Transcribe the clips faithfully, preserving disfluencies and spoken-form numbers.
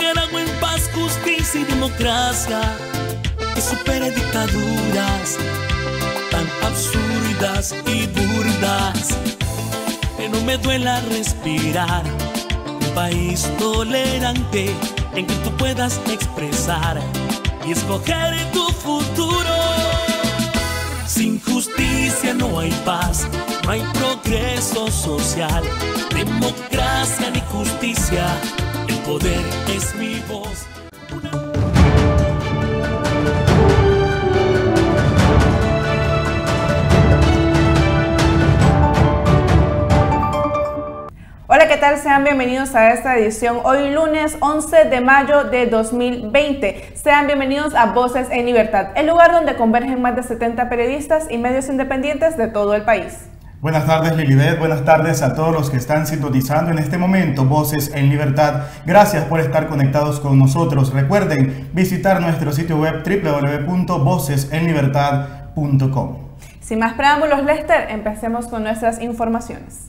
Nicaragua en paz, justicia y democracia, que supere dictaduras tan absurdas y burdas, que no me duela respirar. Un país tolerante en que tú puedas expresar y escoger tu futuro. Sin justicia no hay paz, no hay progreso social, democracia ni justicia, el poder es mi voz. Hola, ¿qué tal? Sean bienvenidos a esta edición hoy lunes once de mayo de dos mil veinte. Sean bienvenidos a Voces en Libertad, el lugar donde convergen más de setenta periodistas y medios independientes de todo el país. Buenas tardes, Lilibet. Buenas tardes a todos los que están sintonizando en este momento Voces en Libertad. Gracias por estar conectados con nosotros. Recuerden visitar nuestro sitio web doble u doble u doble u punto voces en libertad punto com. Sin más preámbulos, Lester, empecemos con nuestras informaciones.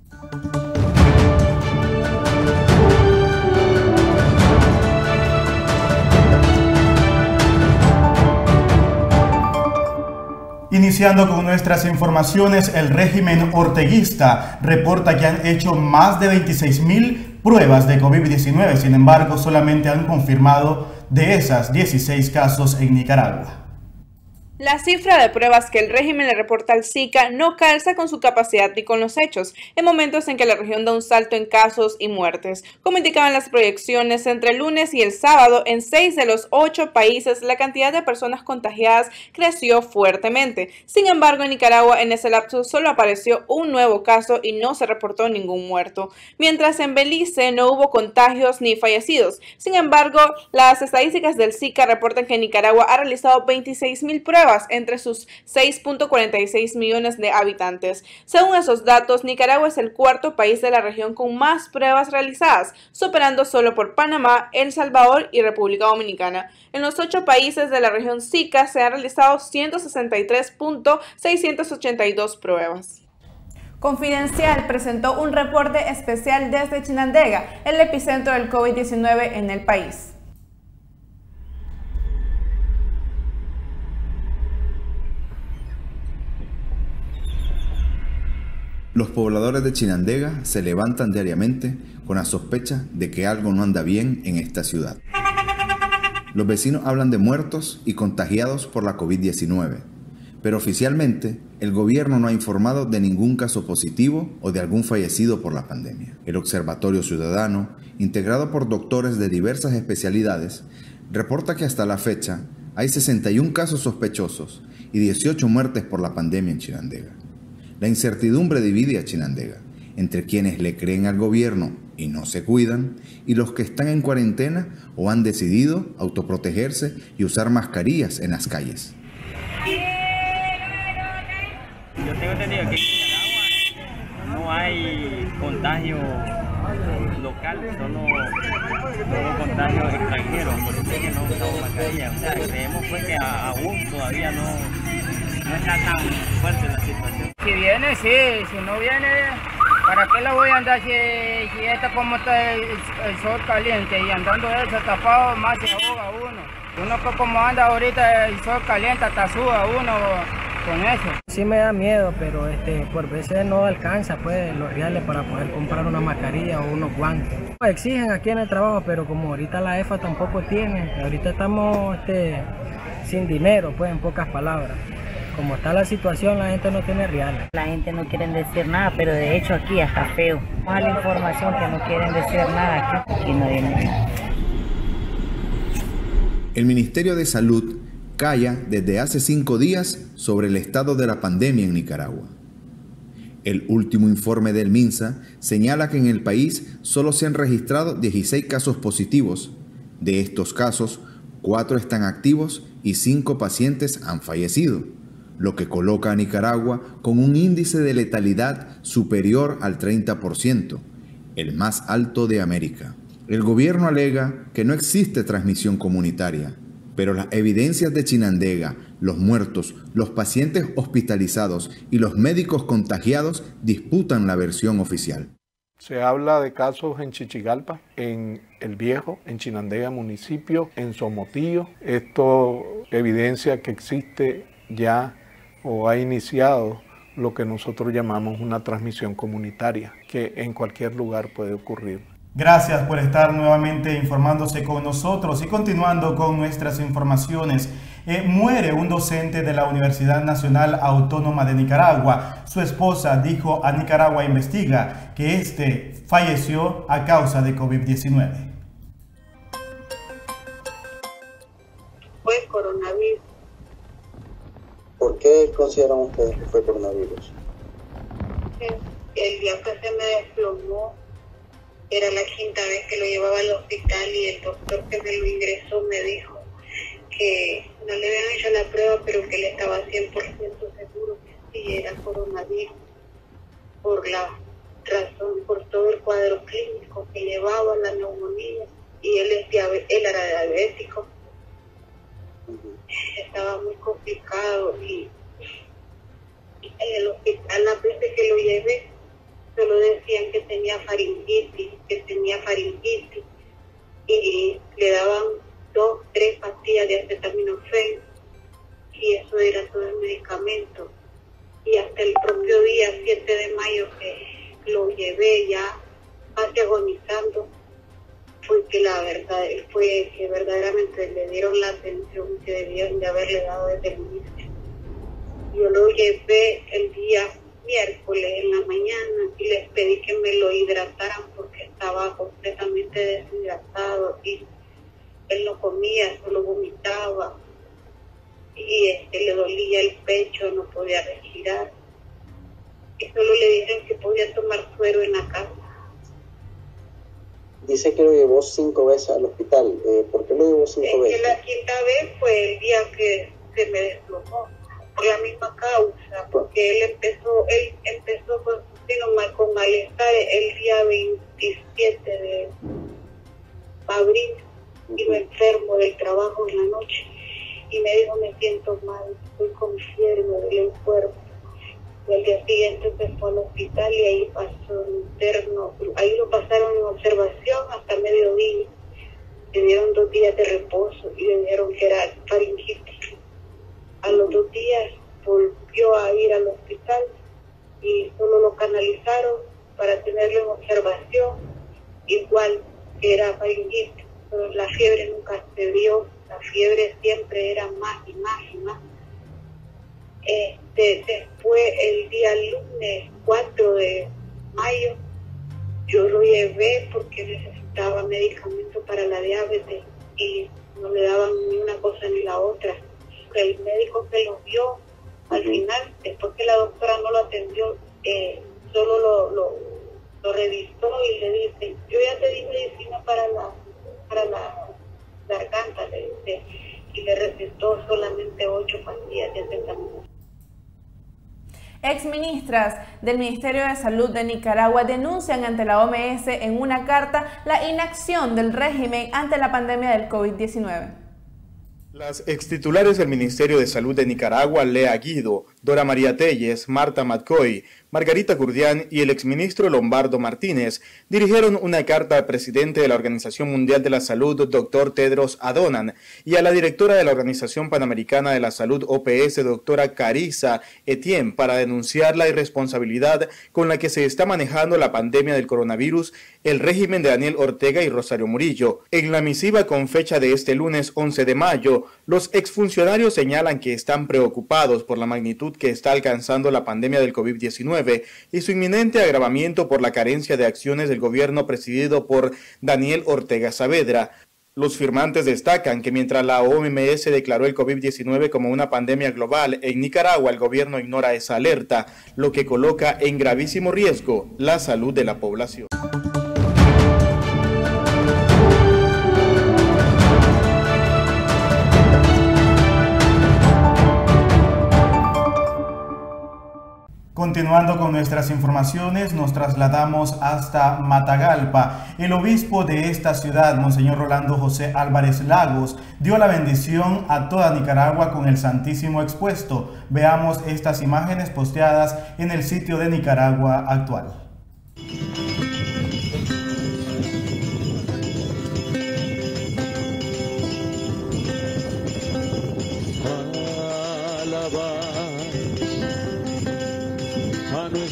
Iniciando con nuestras informaciones, el régimen orteguista reporta que han hecho más de veintiséis mil pruebas de COVID diecinueve, sin embargo, solamente han confirmado de esas dieciséis casos en Nicaragua. La cifra de pruebas que el régimen le reporta al SICA no calza con su capacidad ni con los hechos, en momentos en que la región da un salto en casos y muertes. Como indicaban las proyecciones, entre el lunes y el sábado, en seis de los ocho países, la cantidad de personas contagiadas creció fuertemente. Sin embargo, en Nicaragua, en ese lapso, solo apareció un nuevo caso y no se reportó ningún muerto. Mientras en Belice no hubo contagios ni fallecidos. Sin embargo, las estadísticas del SICA reportan que Nicaragua ha realizado veintiséis mil pruebas entre sus seis punto cuarenta y seis millones de habitantes. Según esos datos, Nicaragua es el cuarto país de la región con más pruebas realizadas, superando solo por Panamá, El Salvador y República Dominicana. En los ocho países de la región SICA se han realizado ciento sesenta y tres mil seiscientas ochenta y dos pruebas. Confidencial presentó un reporte especial desde Chinandega, el epicentro del COVID diecinueve en el país. Los pobladores de Chinandega se levantan diariamente con la sospecha de que algo no anda bien en esta ciudad. Los vecinos hablan de muertos y contagiados por la COVID diecinueve, pero oficialmente el gobierno no ha informado de ningún caso positivo o de algún fallecido por la pandemia. El Observatorio Ciudadano, integrado por doctores de diversas especialidades, reporta que hasta la fecha hay sesenta y un casos sospechosos y dieciocho muertes por la pandemia en Chinandega. La incertidumbre divide a Chinandega entre quienes le creen al gobierno y no se cuidan y los que están en cuarentena o han decidido autoprotegerse y usar mascarillas en las calles. Yo tengo entendido que en Nicaragua no hay contagio local, solo, solo contagio extranjero, por eso es que no usamos mascarillas. O sea, creemos pues que aún todavía no, no está tan fuerte la situación. Si viene, sí, si no viene, ¿para qué la voy a andar si, si está como está el, el sol caliente y andando eso tapado más se ahoga uno? Uno pues como anda ahorita el sol caliente hasta suda uno con eso. Sí me da miedo, pero este, por veces no alcanza pues los reales para poder comprar una mascarilla o unos guantes. Exigen aquí en el trabajo, pero como ahorita la E F A tampoco tiene, ahorita estamos este, sin dinero, pues en pocas palabras. Como está la situación, la gente no tiene reales. La gente no quiere decir nada, pero de hecho aquí está feo. Más la información que no quieren decir nada, aquí, aquí no viene. El Ministerio de Salud calla desde hace cinco días sobre el estado de la pandemia en Nicaragua. El último informe del MINSA señala que en el país solo se han registrado dieciséis casos positivos. De estos casos, cuatro están activos y cinco pacientes han fallecido, lo que coloca a Nicaragua con un índice de letalidad superior al treinta por ciento, el más alto de América. El gobierno alega que no existe transmisión comunitaria, pero las evidencias de Chinandega, los muertos, los pacientes hospitalizados y los médicos contagiados disputan la versión oficial. Se habla de casos en Chichigalpa, en El Viejo, en Chinandega municipio, en Somotillo. Esto evidencia que existe ya o ha iniciado lo que nosotros llamamos una transmisión comunitaria, que en cualquier lugar puede ocurrir. Gracias por estar nuevamente informándose con nosotros y continuando con nuestras informaciones. Eh, muere un docente de la Universidad Nacional Autónoma de Nicaragua. Su esposa dijo a Nicaragua Investiga que este falleció a causa de COVID diecinueve. Fue coronavirus. ¿Por qué consideran ustedes que fue coronavirus? El día que se me desplomó era la quinta vez que lo llevaba al hospital y el doctor que me lo ingresó me dijo que no le habían hecho la prueba, pero que él estaba cien por ciento seguro que sí era coronavirus por la razón, por todo el cuadro clínico que llevaba, la neumonía, y él, es diabe- él era diabético. Estaba muy complicado y en el hospital, las veces que lo llevé, solo decían que tenía faringitis, que tenía faringitis, y le daban dos, tres pastillas de acetaminofén, y eso era todo el medicamento. Y hasta el propio día, siete de mayo, que lo llevé ya casi agonizando, fue que la verdad, fue que verdaderamente le dieron la atención que debían de haberle dado desde el inicio. Yo lo llevé el día miércoles en la mañana y les pedí que me lo hidrataran porque estaba completamente deshidratado y él no comía, solo vomitaba y este, le dolía el pecho, no podía respirar y solo le dijeron que podía tomar suero en la casa. Dice que lo llevó cinco veces al hospital. Eh, ¿Por qué lo llevó cinco es veces? Que la quinta vez fue el día que se me desplomó por la misma causa, porque él empezó, él empezó con, sino con malestar el día veintisiete de abril, iba enfermo del trabajo en la noche y me dijo me siento mal, estoy con fiebre, me duele el cuerpo. Y al día siguiente se fue al hospital y ahí pasó interno, ahí lo pasaron en observación hasta mediodía, le dieron dos días de reposo y le dijeron que era faringitis. A los dos días volvió a ir al hospital y solo lo canalizaron para tenerlo en observación, igual que era faringitis, pero la fiebre nunca se dio, la fiebre siempre era más y más y más. Este, después el día lunes cuatro de mayo yo lo llevé porque necesitaba medicamento para la diabetes y no le daban ni una cosa ni la otra. El médico que lo vio al final, después que la doctora no lo atendió, eh, solo lo, lo, lo revisó y le dice, yo ya te di medicina para la, para la garganta, le dice, y le recetó solamente ocho pastillas de acetaminofén. Exministras del Ministerio de Salud de Nicaragua denuncian ante la O M S en una carta la inacción del régimen ante la pandemia del COVID diecinueve. Las extitulares del Ministerio de Salud de Nicaragua, Lea Guido, Dora María Telles, Marta Matcoy, Margarita Gurdián y el exministro Lombardo Martínez dirigieron una carta al presidente de la Organización Mundial de la Salud, doctor Tedros Adhanom, y a la directora de la Organización Panamericana de la Salud, O P S, doctora Carissa Etienne, para denunciar la irresponsabilidad con la que se está manejando la pandemia del coronavirus, el régimen de Daniel Ortega y Rosario Murillo. En la misiva con fecha de este lunes once de mayo, los exfuncionarios señalan que están preocupados por la magnitud que está alcanzando la pandemia del COVID diecinueve y su inminente agravamiento por la carencia de acciones del gobierno presidido por Daniel Ortega Saavedra. Los firmantes destacan que mientras la O M S declaró el COVID diecinueve como una pandemia global, en Nicaragua el gobierno ignora esa alerta, lo que coloca en gravísimo riesgo la salud de la población. Continuando con nuestras informaciones, nos trasladamos hasta Matagalpa. El obispo de esta ciudad, Monseñor Rolando José Álvarez Lagos, dio la bendición a toda Nicaragua con el Santísimo expuesto. Veamos estas imágenes posteadas en el sitio de Nicaragua Actual.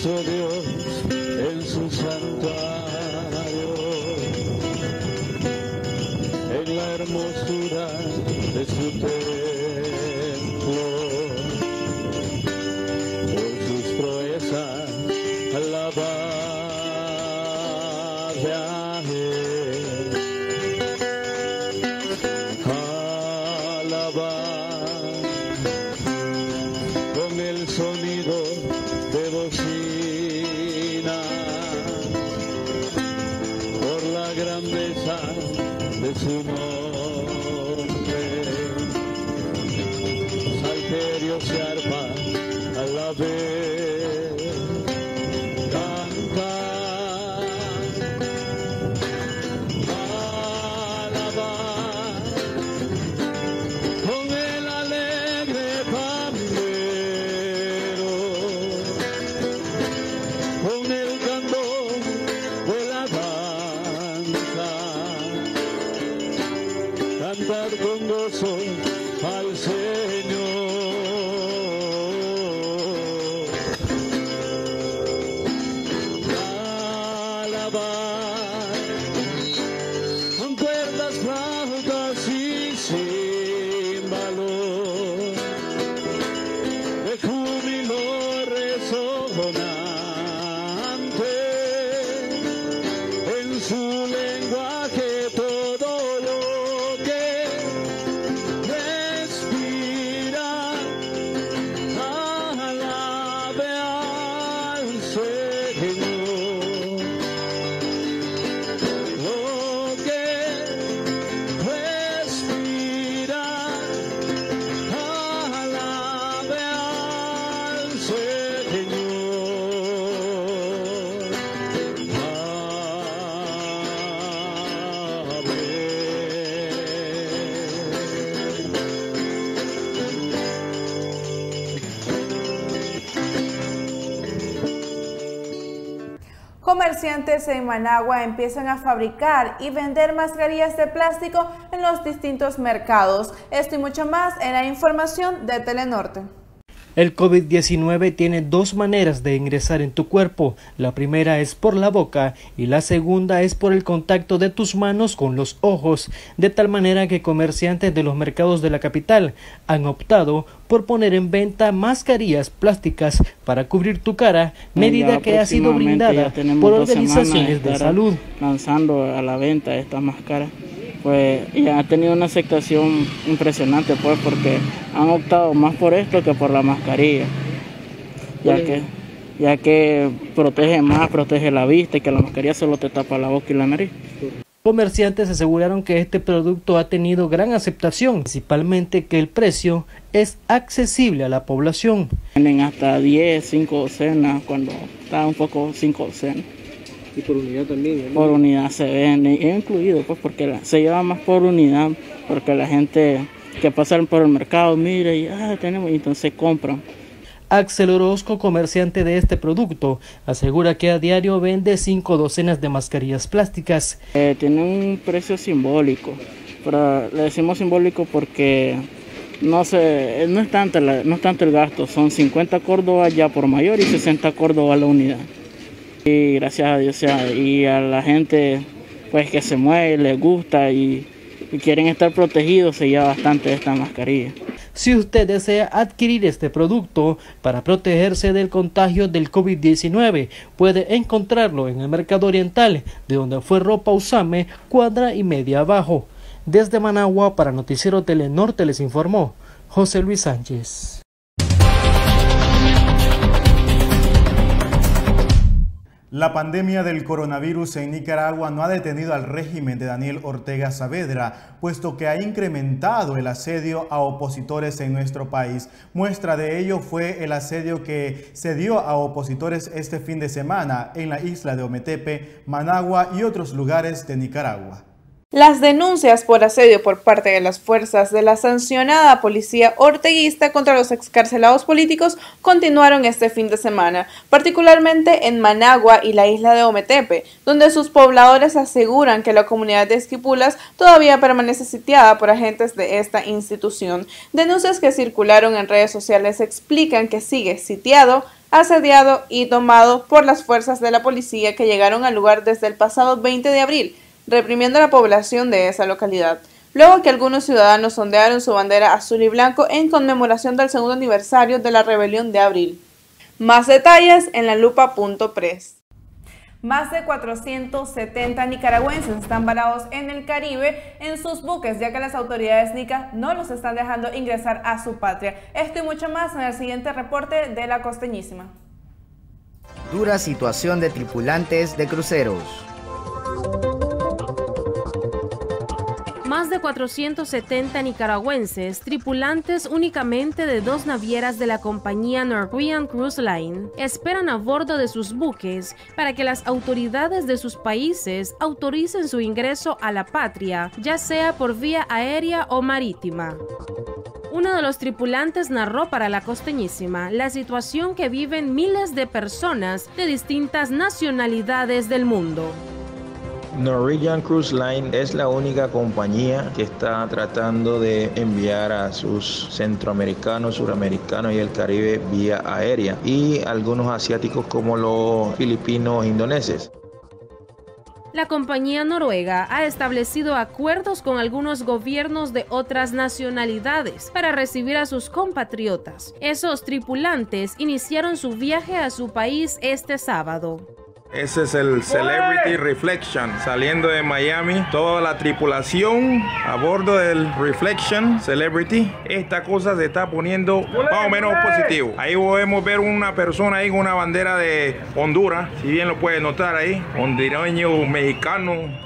puso Dios en su santuario, en la hermosura de su templo, por sus proezas alabarle a Él, alabar con el sonido de bocina, por la grandeza de su nombre, salterios y arpas a la vez cantar, alabar con el alegre pandero, con el candor de la danza, cantar con gozo al Señor, alabar con cuerdas, flautas y címbalos, de júbilo resonante, en su lenguaje todo lo que respira, alabe al Señor. Lo que respira, alabe al Señor. Comerciantes en Managua empiezan a fabricar y vender mascarillas de plástico en los distintos mercados. Esto y mucho más en la información de Telenorte. El COVID diecinueve tiene dos maneras de ingresar en tu cuerpo. La primera es por la boca y la segunda es por el contacto de tus manos con los ojos, de tal manera que comerciantes de los mercados de la capital han optado por poner en venta mascarillas plásticas para cubrir tu cara, medida que ha sido brindada por organizaciones de salud. Lanzando a la venta estas máscaras, pues y ha tenido una aceptación impresionante, pues porque han optado más por esto que por la mascarilla, ya que ya que protege más, protege la vista, y que la mascarilla solo te tapa la boca y la nariz. Comerciantes aseguraron que este producto ha tenido gran aceptación, principalmente que el precio es accesible a la población. Tienen hasta diez, cinco docenas, cuando está un poco cinco docenas. Y por unidad también, ¿no? Por unidad se vende, es incluido, pues porque la, se lleva más por unidad, porque la gente que pasa por el mercado mira y ah, tenemos, y entonces compran. Axel Orozco, comerciante de este producto, asegura que a diario vende cinco docenas de mascarillas plásticas. Eh, tiene un precio simbólico, pero le decimos simbólico porque no se, no es tanto la, no es tanto el gasto, son cincuenta córdobas ya por mayor y sesenta córdobas la unidad. Y gracias a Dios, y a la gente pues que se mueve, les gusta y, y quieren estar protegidos, se lleva bastante de esta mascarilla. Si usted desea adquirir este producto para protegerse del contagio del COVID diecinueve, puede encontrarlo en el Mercado Oriental, de donde fue ropa Usame, cuadra y media abajo. Desde Managua, para Noticiero Telenorte, les informó José Luis Sánchez. La pandemia del coronavirus en Nicaragua no ha detenido al régimen de Daniel Ortega Saavedra, puesto que ha incrementado el asedio a opositores en nuestro país. Muestra de ello fue el asedio que se dio a opositores este fin de semana en la isla de Ometepe, Managua y otros lugares de Nicaragua. Las denuncias por asedio por parte de las fuerzas de la sancionada policía orteguista contra los excarcelados políticos continuaron este fin de semana, particularmente en Managua y la isla de Ometepe, donde sus pobladores aseguran que la comunidad de Esquipulas todavía permanece sitiada por agentes de esta institución. Denuncias que circularon en redes sociales explican que sigue sitiado asediado y tomado por las fuerzas de la policía que llegaron al lugar desde el pasado veinte de abril, reprimiendo a la población de esa localidad, luego que algunos ciudadanos ondearon su bandera azul y blanco en conmemoración del segundo aniversario de la rebelión de abril. Más detalles en la lupa punto press. Más de cuatrocientos setenta nicaragüenses están varados en el Caribe en sus buques, ya que las autoridades nicas no los están dejando ingresar a su patria. Esto y mucho más en el siguiente reporte de La Costeñísima. Dura situación de tripulantes de cruceros. Más de cuatrocientos setenta nicaragüenses, tripulantes únicamente de dos navieras de la compañía Norwegian Cruise Line, esperan a bordo de sus buques para que las autoridades de sus países autoricen su ingreso a la patria, ya sea por vía aérea o marítima. Uno de los tripulantes narró para La Costeñísima la situación que viven miles de personas de distintas nacionalidades del mundo. Norwegian Cruise Line es la única compañía que está tratando de enviar a sus centroamericanos, suramericanos y el Caribe vía aérea, y algunos asiáticos como los filipinos e indoneses. La compañía noruega ha establecido acuerdos con algunos gobiernos de otras nacionalidades para recibir a sus compatriotas. Esos tripulantes iniciaron su viaje a su país este sábado. Ese es el Celebrity Reflection, saliendo de Miami, toda la tripulación a bordo del Reflection Celebrity. Esta cosa se está poniendo más o menos positivo. Ahí podemos ver una persona ahí con una bandera de Honduras, si bien lo pueden notar ahí, hondureño, mexicano.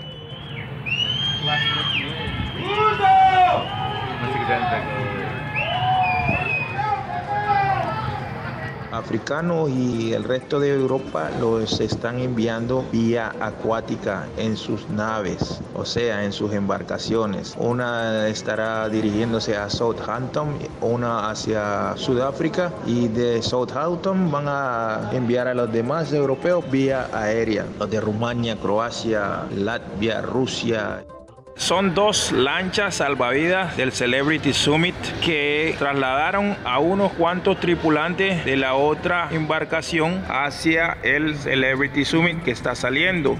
Africanos y el resto de Europa los están enviando vía acuática en sus naves, o sea, en sus embarcaciones. Una estará dirigiéndose a Southampton, una hacia Sudáfrica, y de Southampton van a enviar a los demás europeos vía aérea, los de Rumania, Croacia, Latvia, Rusia. Son dos lanchas salvavidas del Celebrity Summit que trasladaron a unos cuantos tripulantes de la otra embarcación hacia el Celebrity Summit que está saliendo.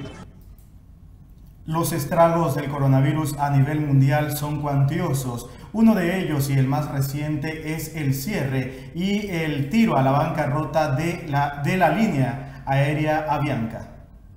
Los estragos del coronavirus a nivel mundial son cuantiosos. Uno de ellos, y el más reciente, es el cierre y el tiro a la bancarrota de la, de la línea aérea Avianca.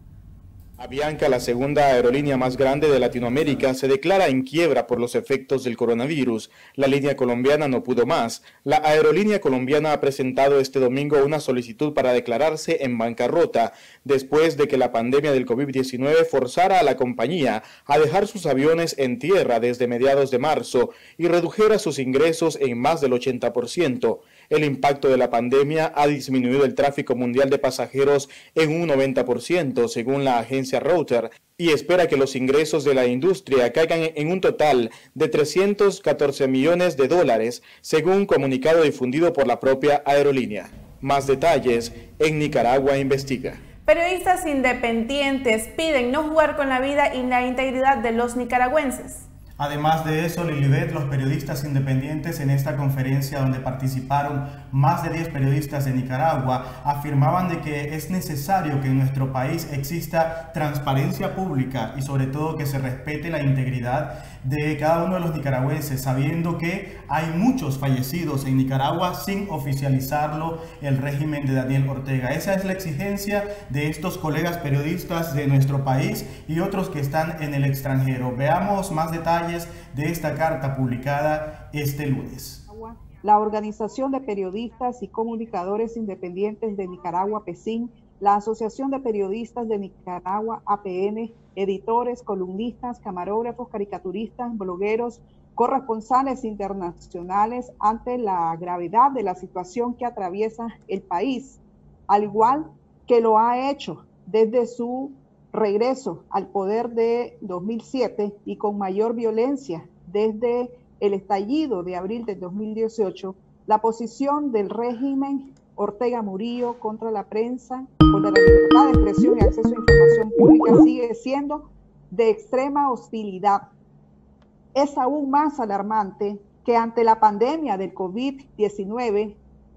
Avianca, la segunda aerolínea más grande de Latinoamérica, se declara en quiebra por los efectos del coronavirus. La línea colombiana no pudo más. La aerolínea colombiana ha presentado este domingo una solicitud para declararse en bancarrota, después de que la pandemia del COVID diecinueve forzara a la compañía a dejar sus aviones en tierra desde mediados de marzo y redujera sus ingresos en más del ochenta por ciento. El impacto de la pandemia ha disminuido el tráfico mundial de pasajeros en un noventa por ciento, según la agencia Reuters, y espera que los ingresos de la industria caigan en un total de trescientos catorce millones de dólares, según comunicado difundido por la propia aerolínea. Más detalles en Nicaragua Investiga. Periodistas independientes piden no jugar con la vida y la integridad de los nicaragüenses. Además de eso, Lilibet, los periodistas independientes en esta conferencia donde participaron más de diez periodistas de Nicaragua afirmaban de que es necesario que en nuestro país exista transparencia pública y sobre todo que se respete la integridad de cada uno de los nicaragüenses, sabiendo que hay muchos fallecidos en Nicaragua sin oficializarlo el régimen de Daniel Ortega. Esa es la exigencia de estos colegas periodistas de nuestro país y otros que están en el extranjero. Veamos más detalles de esta carta publicada este lunes. La Organización de Periodistas y Comunicadores Independientes de Nicaragua, PECIN, la Asociación de Periodistas de Nicaragua, A P N, editores, columnistas, camarógrafos, caricaturistas, blogueros, corresponsales internacionales ante la gravedad de la situación que atraviesa el país, al igual que lo ha hecho desde su regreso al poder de dos mil siete y con mayor violencia desde el estallido de abril de dos mil dieciocho, la posición del régimen Ortega Murillo contra la prensa, contra la libertad de expresión y acceso a información pública sigue siendo de extrema hostilidad. Es aún más alarmante que ante la pandemia del COVID diecinueve,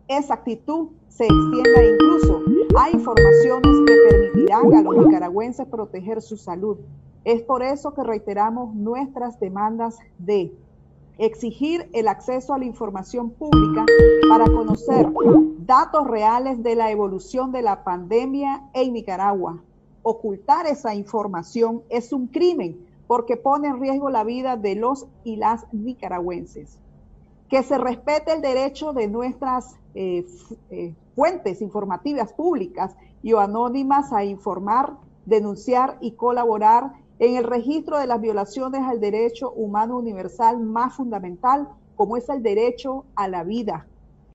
esa actitud se extienda incluso a informaciones que permitirán a los nicaragüenses proteger su salud. Es por eso que reiteramos nuestras demandas de exigir el acceso a la información pública para conocer datos reales de la evolución de la pandemia en Nicaragua. Ocultar esa información es un crimen porque pone en riesgo la vida de los y las nicaragüenses. Que se respete el derecho de nuestras eh, eh, fuentes informativas públicas y o anónimas a informar, denunciar y colaborar en el registro de las violaciones al derecho humano universal más fundamental, como es el derecho a la vida.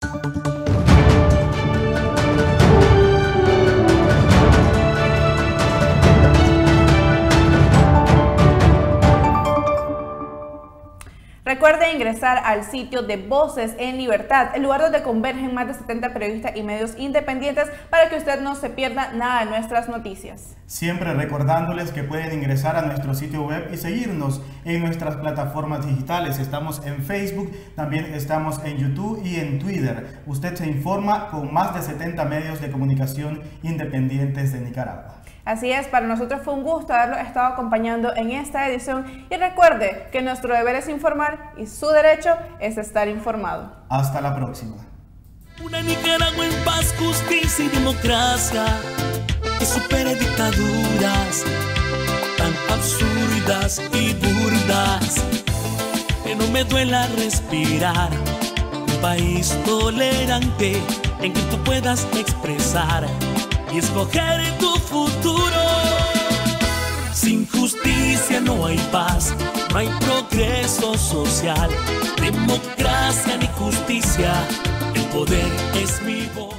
Recuerde ingresar al sitio de Voces en Libertad, el lugar donde convergen más de setenta periodistas y medios independientes para que usted no se pierda nada de nuestras noticias. Siempre recordándoles que pueden ingresar a nuestro sitio web y seguirnos en nuestras plataformas digitales. Estamos en Facebook, también estamos en YouTube y en Twitter. Usted se informa con más de setenta medios de comunicación independientes de Nicaragua. Así es, para nosotros fue un gusto haberlo estado acompañando en esta edición y recuerde que nuestro deber es informar y su derecho es estar informado. Hasta la próxima. Una Nicaragua en paz, justicia y democracia que supere dictaduras tan absurdas y burdas, que no me duela respirar. Un país tolerante en que tú puedas expresar y escoger tu futuro. Sin justicia no hay paz, no hay progreso social, democracia ni justicia, el poder es mi voz.